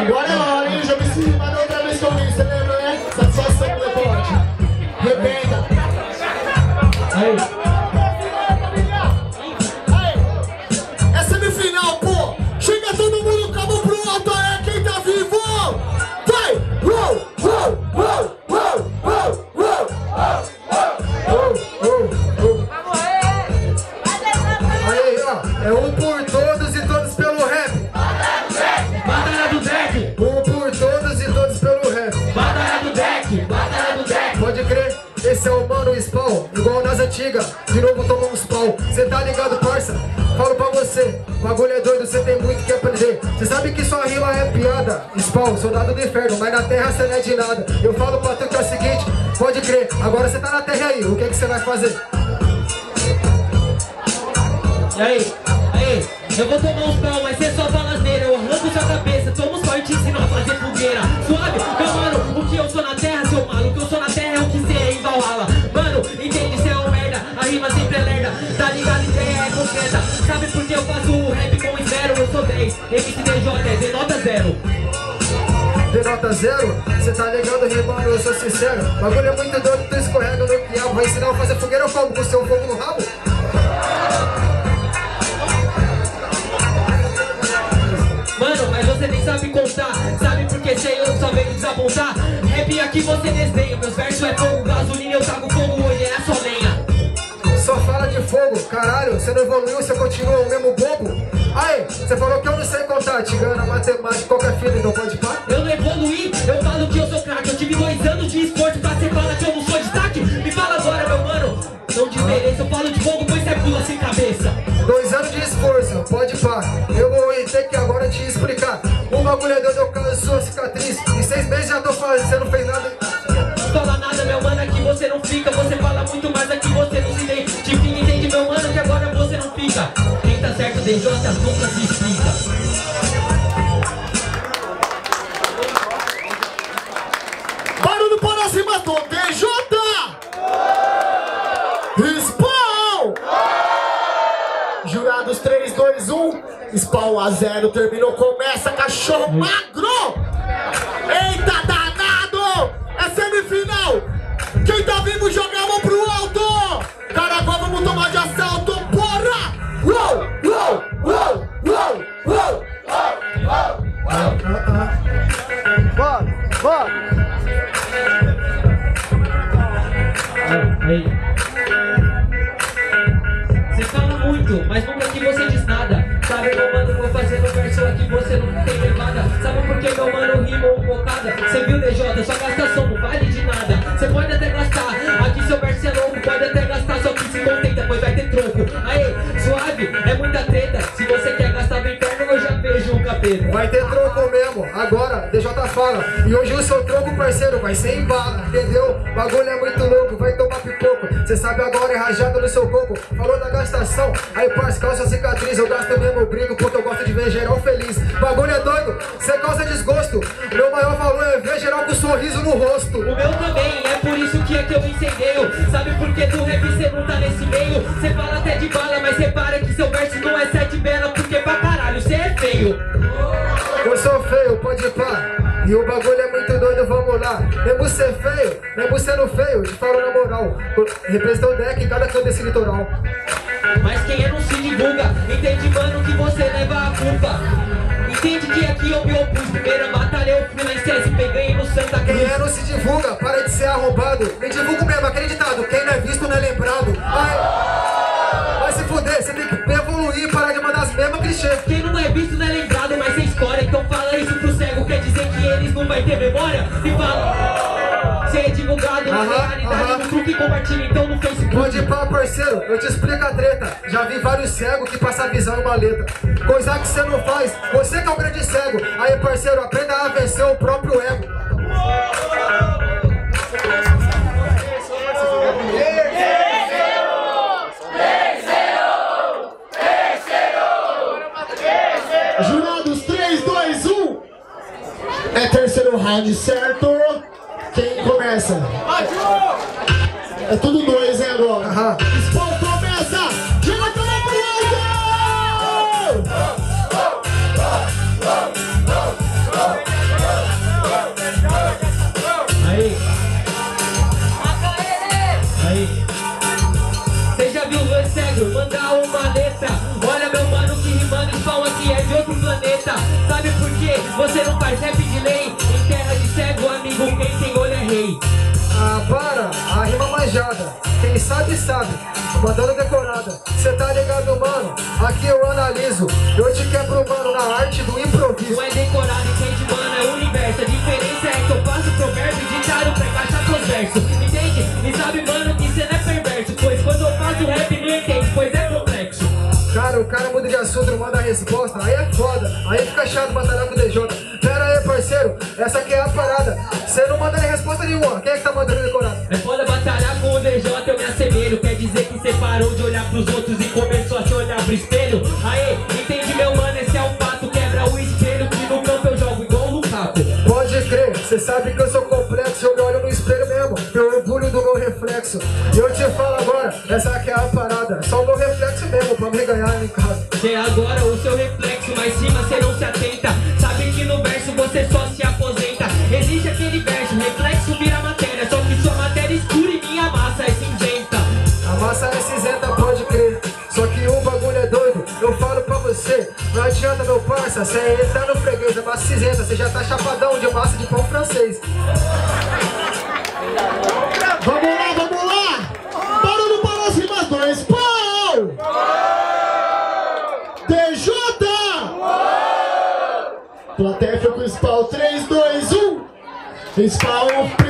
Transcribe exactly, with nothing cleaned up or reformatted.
Agora é hora, hein? Já me cima da outra vez que eu vi, você lembra, né? Satisfação do deporte. Rebenta. Aí. Aí. É semifinal, pô. Chega todo mundo, cabo pro alto, é quem tá vivo. Vai! Uou! Uou! Uou! Uou! Uou! Uou! Aí, ó. É um por todos e todos pelo rap. Batalha do deck! Um por todos e todos pelo rap. Batalha do deck! Batalha do deck! Pode crer, esse é o mano Spawn, igual nas antigas, de novo tomou uns pau. Cê tá ligado, parça? Falo pra você, bagulho é doido, cê tem muito que aprender. Cê sabe que sua rima é piada, Spawn, soldado do inferno, mas na terra cê não é de nada. Eu falo pra tu que é o seguinte, pode crer, agora cê tá na terra aí, o que que cê vai fazer? E aí? Aí? Eu vou tomar uns pau, mas cê só fala asneira. Eu arranco sua cabeça, toma uns pau e te ensino a fazer fogueira. Suave? Meu mano, o que eu sou na terra, seu malo? O que eu sou na terra é o que cê é em Valhalla. Mano, entende, cê é um merda, a rima sempre é lerda. Tá ligado, ideia é concreta. Sabe por que eu faço o rap com esmero? Eu sou dez, M C D J é denota zero. Denota zero? Cê tá ligado, rimando, eu sou sincero. Bagulho é muito doido, tu escorrega no quiabo. Vai ensinar a fazer fogueira ou fogo com seu fogo no rabo? Mano, mas você nem sabe contar. Sabe por que sei eu só venho desapontar? Rap aqui você desdenha. Meus versos é fogo, gasolina eu taco fogo. Hoje é só lenha. Só fala de fogo, caralho, você não evoluiu, você continua o mesmo bobo? Aí, você falou que eu não sei contar, te engana matemática, qualquer filho, então pode pá? Eu não evoluí, eu falo que eu sou craque. Eu tive dois anos de esporte pra você falar que eu não sou destaque. Me fala agora, meu mano, não desmereça. Eu falo de fogo, pois você pula sem cabeça. Dois anos de esforço, pode pá. Eu vou ter que agora te explicar. Um bagulho é doido, eu caso sua cicatriz. Em seis meses já tô fazendo, você não fez nada. Não fala nada, meu mano, aqui você não fica. Você fala muito mais, aqui você não se identifica. Entende, meu mano, que agora você não fica. Quem tá certo, D J, nunca se explica. Barulho para cima do D J! Spawn! Jurados três, dois, um. Spawn a zero, terminou, começa, cachorro magro! Eita danado! É semifinal! Quem tá vivo joga a mão pro alto! Caraguá, vamos tomar de assalto, porra! Uou! Uou! Uou! Uou! Uou! Bora, bora! Aí. Você fala muito, mas nunca que você diz nada. Sabe, meu mano, vou fazer no verso aqui, você não tem levada. Sabe por que meu mano rima um bocada? Você viu, D J, sua gastação não vale de nada. Você pode até gastar, aqui seu verso é louco. Pode até gastar, só que se contenta, pois vai ter troco. Aê, suave, é muita treta. Se você quer gastar no inferno, eu já vejo um capeta. Vai ter troco mesmo, agora D J fala. E hoje o seu troco, parceiro, vai ser em bala, entendeu? Bagulho é muito louco, vai tomar pipoco. Cê sabe agora é rajado no seu coco. Falou da gastação, aí parça, calça cicatriz. Eu gasto mesmo, eu brigo porque eu gosto de ver geral feliz. Bagulho é doido, cê causa desgosto. Meu maior valor é ver geral com um sorriso no rosto. O meu também, é por isso que é que eu incendeio. Sabe por que do rap cê não tá nesse meio? Cê fala até de bala, mas repara que seu verso não é sete bela. Porque pra caralho, cê é feio. Eu sou feio, pode pá. E o bagulho é muito doido, vamos lá. Mesmo ser feio, mesmo sendo feio, te falo na moral. Representa o deck em cada canto desse litoral. Mas quem é não se divulga. Entende, mano, que você leva a culpa. Entende que aqui eu me opus. Primeira batalha eu fui lá em C S P, ganhei no Santa Cruz. Quem é não se divulga, para de ser arrombado. Me divulgo mesmo, acreditado. Quem não é visto não é lembrado. Vai, vai se fuder, você tem que evoluir e parar de mandar as mesmas clichês. Quem não é visto não é lembrado, mas é história. Então fala isso pro cego, quer dizer que eles não vai ter memória? E fala, cê é divulgado na realidade, no truque compartilha então no Facebook. Pode ir pá, parceiro, eu te explico a treta. Já vi vários cegos que passam a visão em uma letra. Coisa que você não faz, você que é o grande cego. Aí, parceiro, aprenda a vencer o próprio ego. Jurados três, dois, um. É terceiro round, certo? Quem começa? É tudo dois, hein, agora? Aham. Spawn começa! Joga a mão pro alto! Porque você não faz rap de lei. Em terra de cego, amigo, quem tem olho é rei. Ah, para, a rima manjada, quem sabe sabe, mandando decorada. Cê tá ligado, mano? Aqui eu analiso, eu te quebro, mano, na arte do improviso. Não é decorado, entende, mano, é o universo. A diferença é que eu faço provérbio e ditado pra encaixar seus versos. Entende? E sabe, mano, que cê não é perverso, pois quando eu faço rap não entende, pois é complexo. Cara, o cara muda de assunto, não manda a resposta, aí é foda, aí fica chato batalhar com o D J. Pera aí, parceiro, essa aqui é a parada. Cê não manda nem resposta nenhuma, quem é que tá mandando decorado? É foda batalhar com o D J, eu me assemelho. Quer dizer que cê parou de olhar pros outros e começou a se olhar pro espelho? Aê, entende, meu mano, esse é o fato. Quebra o espelho que no campo eu jogo igual o Lukaku. Pode crer, cê sabe que eu sou complexo, eu me olho no espelho mesmo, eu orgulho do meu reflexo. E eu te falo agora, essa aqui é a parada, só o meu reflexo mesmo pra me ganhar em casa. Cê agora o seu reflexo, mas cima cê não se atenta. Sabe que no verso você só se aposenta. Existe aquele verso, reflexo vira matéria. Só que sua matéria escura e minha massa é cinzenta. A massa é cinzenta, pode crer, só que o bagulho é doido, eu falo pra você. Não adianta, meu parça, cê tá no freguês, é massa cinzenta, cê já tá chapadão de massa de pão francês. Vamos lá, vamos lá! Barulho para as rimas dois, pau! D J! Plateia foi com o Spawn, três, dois, um! Spawn